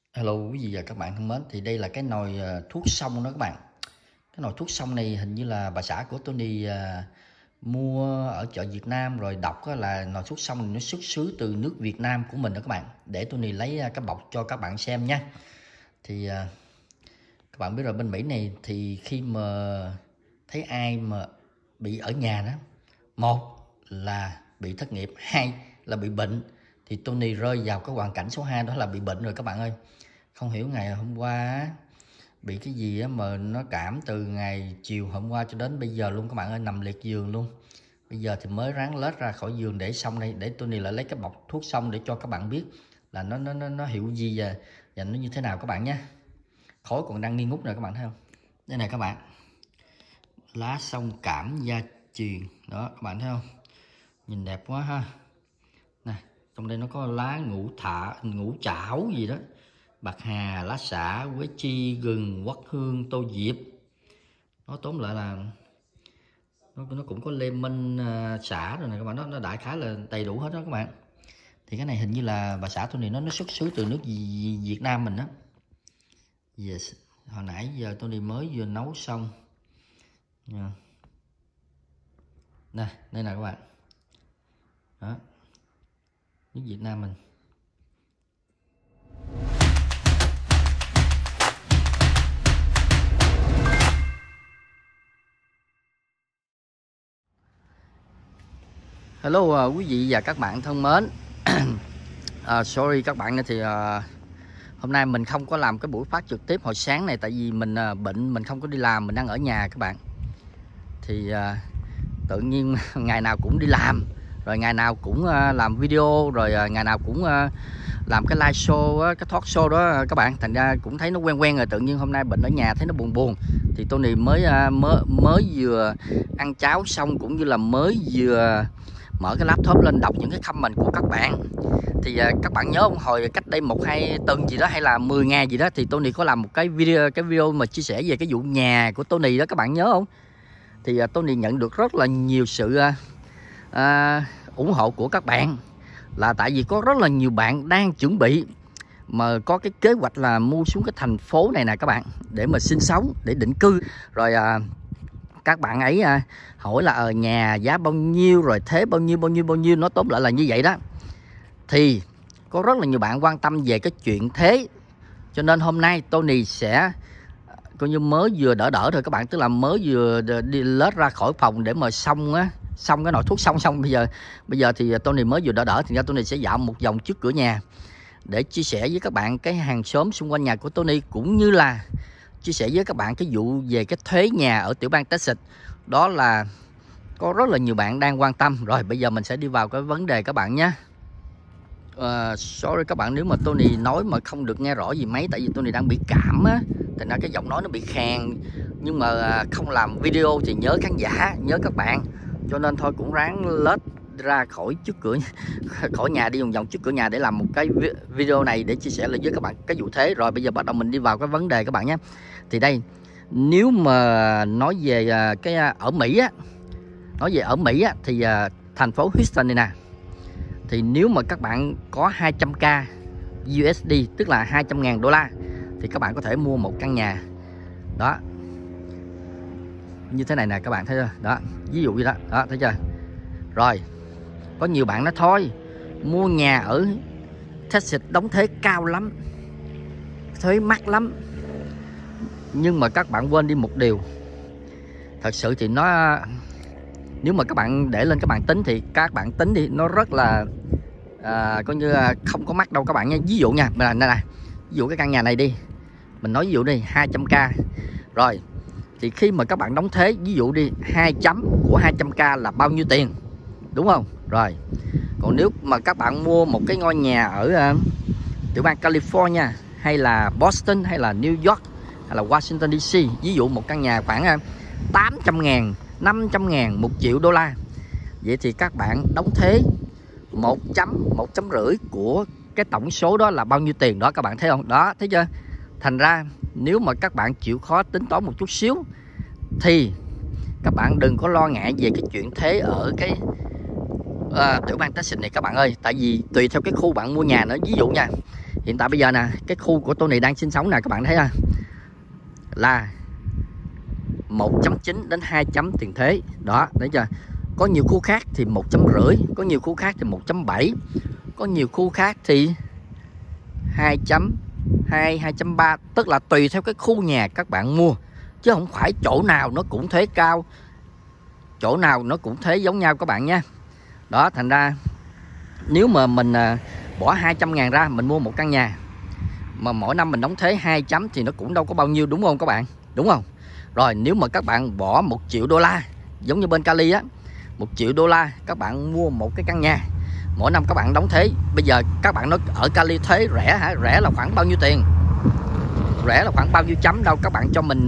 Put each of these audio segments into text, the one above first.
Hello quý vị và các bạn thân mến, thì đây là cái nồi thuốc xông đó các bạn. Cái nồi thuốc xông này hình như là bà xã của Tony mua ở chợ Việt Nam, rồi đọc là nồi thuốc xông này nó xuất xứ từ nước Việt Nam của mình đó các bạn. Để Tony lấy cái bọc cho các bạn xem nha. Thì các bạn biết rồi, bên Mỹ này thì khi mà thấy ai mà bị ở nhà đó, một là bị thất nghiệp, hai là bị bệnh, thì Tony rơi vào cái hoàn cảnh số 2, đó là bị bệnh rồi các bạn ơi. Không hiểu ngày hôm qua bị cái gì mà nó cảm từ ngày chiều hôm qua cho đến bây giờ luôn các bạn ơi, nằm liệt giường luôn. Bây giờ thì mới ráng lết ra khỏi giường để xong đây, để Tony lại lấy cái bọc thuốc xong để cho các bạn biết là nó hiệu gì và nó như thế nào các bạn nhé. Khói còn đang nghi ngút nè các bạn thấy không? Đây này các bạn, lá sông cảm gia truyền đó các bạn thấy không, nhìn đẹp quá ha. Nè, trong đây nó có lá ngũ chảo gì đó, bạc hà, lá xả, quế chi, gừng, quất hương, tô diệp. Nó tóm lại là nó cũng có lemon, xả rồi này các bạn, nó đại khái là đầy đủ hết đó các bạn. Thì cái này hình như là bà xã tôi này nó xuất xứ từ nước Việt Nam mình đó. Yes. Hồi nãy giờ tôi mới vừa nấu xong nha. Nè, đây nè các bạn đó, nước Việt Nam mình. Hello quý vị và các bạn thân mến. Sorry các bạn, thì hôm nay mình không có làm cái buổi phát trực tiếp hồi sáng này, tại vì mình bệnh, mình không có đi làm, mình đang ở nhà các bạn. Thì tự nhiên ngày nào cũng đi làm, rồi ngày nào cũng làm video, rồi ngày nào cũng làm cái live show, cái talk show đó các bạn. Thành ra cũng thấy nó quen quen rồi, tự nhiên hôm nay bệnh ở nhà thấy nó buồn buồn. Thì Tony mới vừa ăn cháo xong, cũng như là mới vừa mở cái laptop lên đọc những cái comment của các bạn. Thì các bạn nhớ không, hồi cách đây 1-2 tuần gì đó, hay là 10 ngày gì đó, thì Tony có làm một cái video mà chia sẻ về cái vụ nhà của Tony đó, các bạn nhớ không? Thì Tony nhận được rất là nhiều sự ủng hộ của các bạn, là tại vì có rất là nhiều bạn đang chuẩn bị mà có cái kế hoạch là mua xuống cái thành phố này nè các bạn, để mà sinh sống, để định cư. Rồi các bạn ấy hỏi là ở nhà giá bao nhiêu, rồi thế bao nhiêu, nó tóm lại là như vậy đó. Thì có rất là nhiều bạn quan tâm về cái chuyện thế, cho nên hôm nay Tony sẽ coi như mới vừa đỡ thôi các bạn, tức là mới vừa đi lết ra khỏi phòng để mà xong cái nồi thuốc xong bây giờ thì Tony mới vừa đỡ, thì ra Tony sẽ dạo một vòng trước cửa nhà để chia sẻ với các bạn cái hàng xóm xung quanh nhà của Tony, cũng như là chia sẻ với các bạn cái vụ về cái thuế nhà ở tiểu bang Texas. Đó là có rất là nhiều bạn đang quan tâm. Rồi bây giờ mình sẽ đi vào cái vấn đề các bạn nhé. Sorry các bạn nếu mà Tony nói mà không được nghe rõ gì mấy, tại vì Tony đang bị cảm á, thành ra cái giọng nói nó bị khàn. Nhưng mà không làm video thì nhớ khán giả, nhớ các bạn, cho nên thôi cũng ráng lết ra khỏi trước cửa khỏi nhà, đi vòng vòng trước cửa nhà để làm một cái video này để chia sẻ lại với các bạn cái vụ thế. Rồi bây giờ bắt đầu mình đi vào cái vấn đề các bạn nhé. Thì đây, nếu mà nói về cái ở Mỹ á, thì thành phố Houston này nè, thì nếu mà các bạn có 200k USD, tức là 200.000 đô la, thì các bạn có thể mua một căn nhà đó như thế này nè các bạn thấy chưa đó, ví dụ như đó, thấy chưa. Rồi có nhiều bạn nói thôi mua nhà ở Texas đóng thuế cao lắm, thuế mắc lắm. Nhưng mà các bạn quên đi một điều, thật sự thì nó, nếu mà các bạn để lên các bạn tính thì các bạn tính đi, nó rất là coi như không có mắc đâu các bạn nha. Ví dụ nha, này, ví dụ cái căn nhà này đi, mình nói ví dụ đi 200k. Rồi thì khi mà các bạn đóng thuế, ví dụ đi 2 chấm của 200k là bao nhiêu tiền, đúng không? Rồi còn nếu mà các bạn mua một cái ngôi nhà ở tiểu bang California, hay là Boston, hay là New York, hay là Washington DC, ví dụ một căn nhà khoảng 800.000, 500.000, 1 triệu đô la, vậy thì các bạn đóng thuế 1 chấm rưỡi của cái tổng số đó là bao nhiêu tiền đó, các bạn thấy không? Đó, thấy chưa? Thành ra nếu mà các bạn chịu khó tính toán một chút xíu thì các bạn đừng có lo ngại về cái chuyện thuế ở cái tiểu bang Texas này các bạn ơi. Tại vì tùy theo cái khu bạn mua nhà nữa. Ví dụ nha, Hiện tại bây giờ nè, cái khu của Tony đang sinh sống nè, các bạn thấy không, là 1.9 đến 2 chấm tiền thế đó, thấy chưa? Có nhiều khu khác thì 1.5, có nhiều khu khác thì 1.7, có nhiều khu khác thì 2.2, 2.3, tức là tùy theo cái khu nhà các bạn mua, chứ không phải chỗ nào nó cũng thuế cao, chỗ nào nó cũng thuế giống nhau các bạn nha. Đó, thành ra nếu mà mình bỏ 200.000 ra mình mua một căn nhà mà mỗi năm mình đóng thuế 2 chấm thì nó cũng đâu có bao nhiêu, đúng không các bạn? Đúng không? Rồi nếu mà các bạn bỏ 1 triệu đô la giống như bên Cali á, 1 triệu đô la các bạn mua một cái căn nhà, mỗi năm các bạn đóng thuế. Bây giờ các bạn nói ở Cali thuế rẻ hả? Rẻ là khoảng bao nhiêu tiền? Rẻ là khoảng bao nhiêu chấm đâu? Các bạn cho mình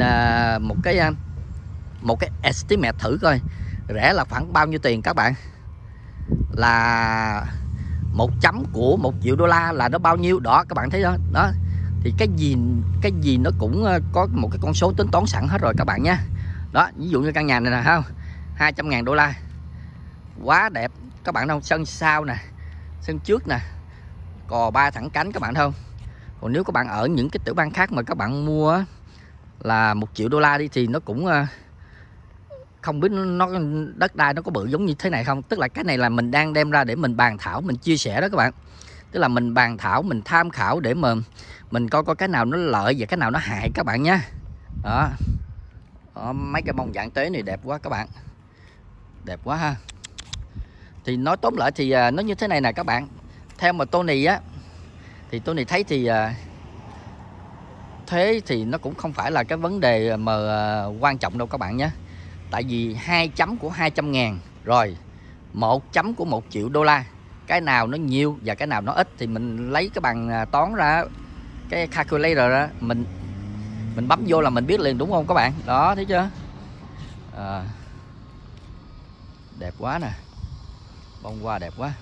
một cái estimate thử coi, rẻ là khoảng bao nhiêu tiền các bạn? Là 1 chấm của 1 triệu đô la là nó bao nhiêu đó, các bạn thấy đó. Đó thì cái gì nó cũng có một cái con số tính toán sẵn hết rồi các bạn nha. Đó, ví dụ như căn nhà này nè, không, 200.000 đô la, quá đẹp các bạn. Đâu sân sau nè, sân trước nè, cò 3 thẳng cánh các bạn thấy không? Còn nếu các bạn ở những cái tiểu bang khác mà các bạn mua là 1 triệu đô la đi thì nó cũng không biết nó đất đai nó có bự giống như thế này không. Tức là cái này là mình đang đem ra để mình bàn thảo, mình chia sẻ đó các bạn. Tức là mình bàn thảo, mình tham khảo để mà mình coi cái nào nó lợi và cái nào nó hại các bạn nhé. Đó. Đó, mấy cái bông dạng tế này đẹp quá các bạn, đẹp quá ha. Thì nói tóm lại thì nó như thế này nè các bạn. Theo mà Tony á, thì Tony thấy thì thuế thì nó cũng không phải là cái vấn đề mà quan trọng đâu các bạn nhé. Tại vì 2 chấm của 200.000 rồi 1 chấm của 1 triệu đô la, cái nào nó nhiều và cái nào nó ít thì mình lấy cái bằng toán ra, cái calculator ra, mình bấm vô là mình biết liền, đúng không các bạn? Đó, thấy chưa? Đẹp quá nè, bông hoa đẹp quá.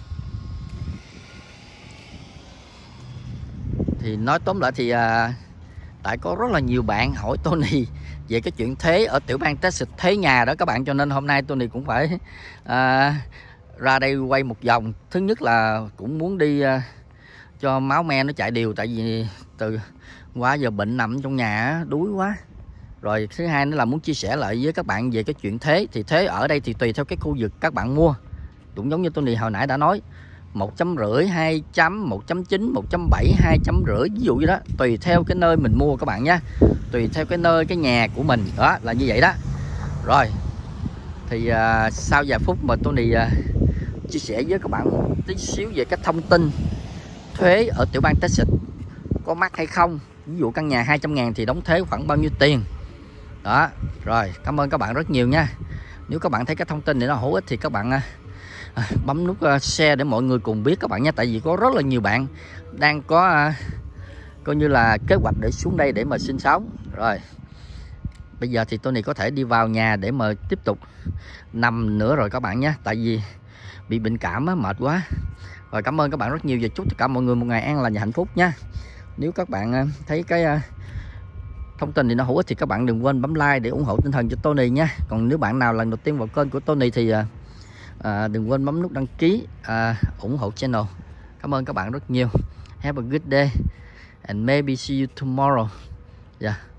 Thì nói tóm lại thì tại có rất là nhiều bạn hỏi Tony về cái chuyện thuế ở tiểu bang Texas, thuế nhà đó các bạn, cho nên hôm nay Tony cũng phải ra đây quay một vòng. Thứ nhất là cũng muốn đi cho máu me nó chạy đều, tại vì từ qua giờ bệnh nằm trong nhà đuối quá. Rồi thứ hai nữa là muốn chia sẻ lại với các bạn về cái chuyện thuế. Thì thuế ở đây thì tùy theo cái khu vực các bạn mua, cũng giống như Tony hồi nãy đã nói, 1.5, 2 chấm, 1.9, 1.7, 2.5, ví dụ như đó, tùy theo cái nơi mình mua các bạn nhé, tùy theo cái nơi, cái nhà của mình, đó là như vậy đó. Rồi thì sau vài phút mà Tony chia sẻ với các bạn một tí xíu về cái thông tin thuế ở tiểu bang Texas có mắc hay không. Ví dụ căn nhà 200.000 thì đóng thuế khoảng bao nhiêu tiền đó. Rồi cảm ơn các bạn rất nhiều nha. Nếu các bạn thấy cái thông tin này nó hữu ích thì các bạn bấm nút share để mọi người cùng biết các bạn nha. Tại vì có rất là nhiều bạn đang có coi như là kế hoạch để xuống đây để mà sinh sống. Rồi bây giờ thì Tony có thể đi vào nhà để mà tiếp tục nằm nữa rồi các bạn nhé, tại vì bị bệnh cảm á, mệt quá. Rồi cảm ơn các bạn rất nhiều và chúc tất cả mọi người một ngày an lành và hạnh phúc nha. Nếu các bạn thấy cái thông tin thì nó hữu ích thì các bạn đừng quên bấm like để ủng hộ tinh thần cho Tony nha. Còn nếu bạn nào lần đầu tiên vào kênh của Tony thì đừng quên bấm nút đăng ký, ủng hộ channel. Cảm ơn các bạn rất nhiều. Have a good day and maybe see you tomorrow. Yeah.